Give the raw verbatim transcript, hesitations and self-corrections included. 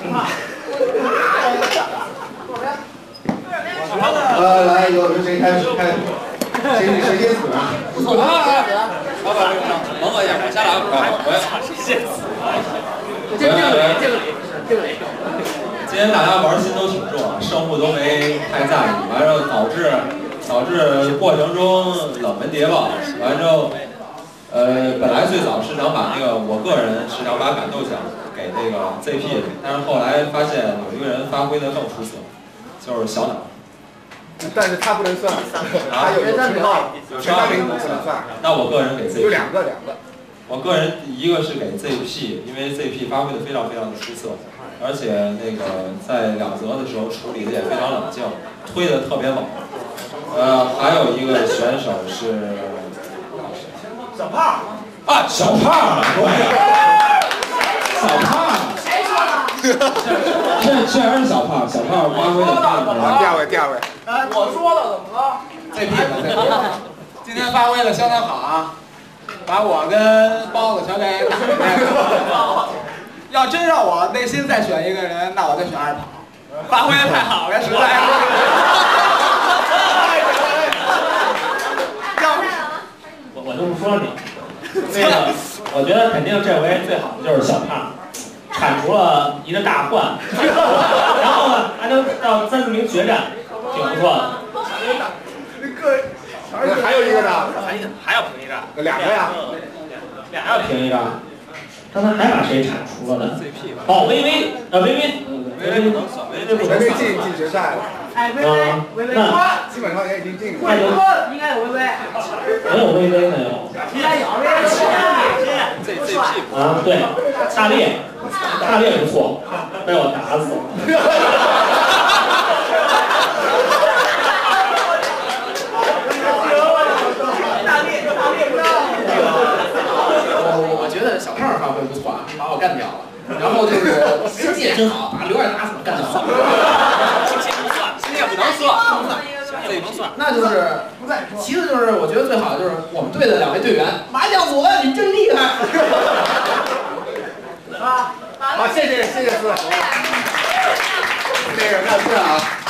呃，来，有有谁开始开？谁谁先死啊？ 不错啊啊！老板，蒙我一下，我下来，我我谁先死？这个理，这个理，这个理。 今天大家玩心都挺重，胜负都没太在意，完之后导致导致过程中冷门谍报，完之后，呃，本来最早是想把那个我个人是想把感动奖给那个 Z P 的，但是后来发现有一个人发挥的更出色，就是小脑。 但是他不能算，他有有称号，前三名不能算。 那我个人给 Z P。 就两个两个。 我个人一个是给 Z P， 因为 Z P 发挥的非常非常的出色，而且那个在两则的时候处理的也非常冷静，推的特别猛。呃，还有一个选手是小胖啊，小胖，对，小胖， 谁说的？ 确确实是小胖，小胖发挥的非常好。 第二位，第二位。 哎，我说了，怎么了 ？Z P 的 Z P， 今天发挥的相当好啊。把我跟包子全给打败。要真让我内心再选一个人，那我就选二跑，发挥的太好了，实在是。 我我就不说你，那个我觉得肯定这回最好的就是小胖，铲除了一个大患，然后呢还能到三四名决战，挺不错的。 那个。还有一个呢， 还还要评一个， 两个呀， 俩要评一个。刚才还把谁铲除了呢？哦，微微，呃，微微，微微能算，微微不能算。 进进决赛了。 哎，微微，微微， 基本上也已经进了。 冠军应该有微微。 没有微微没有。 应该有微微。 这 Z P 啊，对，大烈，大烈不错，被我打死了。 我觉得小胖发挥不错啊，把我干掉了。然后就是心计也真好，把刘二打死了，干得好。心计不算，心计不能算，不算，这不能算。那就是，其次就是我觉得最好的就是我们队的两位队员，麻将组的，你们真厉害。 啊，好，谢谢谢谢四。这个那是啊。